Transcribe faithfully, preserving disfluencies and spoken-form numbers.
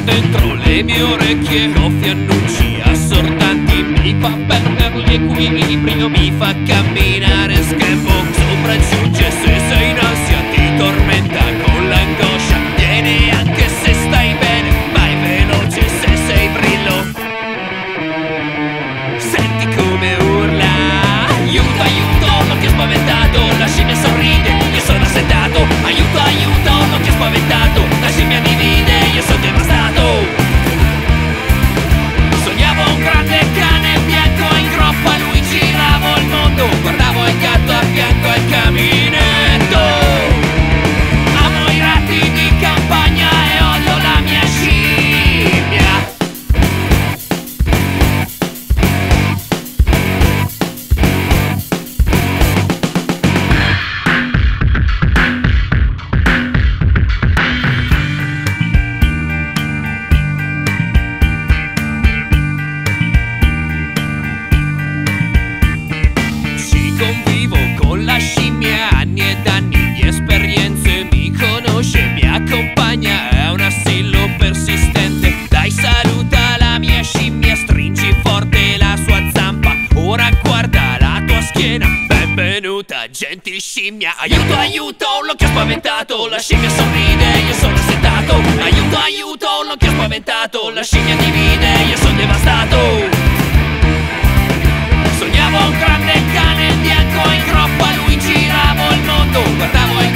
dentro le mie orecchie Soffi annunci assordanti, mi fa perdere l'equilibrio, mi fa camminare schempo, sopraggiunge se sei in ansia, ti tormenta con l'angoscia, viene anche se stai bene, vai veloce se sei brillo. Senti come urla, aiuto, aiuto, l'occhio spaventato, la scimmia sorride, io sono assetato, aiuto, aiuto, l'occhio spaventato, la scimmia divide, io sono devastato. Sognavo un grande cane bianco in groppa, lui girava il mondo, guardavo il gatto a fianco al caminetto. Amo i ratti di campagna e odio la mia scimmia. Convivo con la scimmia, anni ed anni di esperienze, mi conosce, mi accompagna, è un assillo persistente. Dai, saluta la mia scimmia, stringi forte la sua zampa, ora guarda la tua schiena, benvenuta gentil scimmia. Aiuto, aiuto, l'occhio spaventato, la scimmia sorride, io sono assetato. Aiuto, aiuto, l'occhio spaventato, la scimmia divide, io sono devastato. Sognavo un grande cane bianco in groppa, lui girava il mondo, guardavo il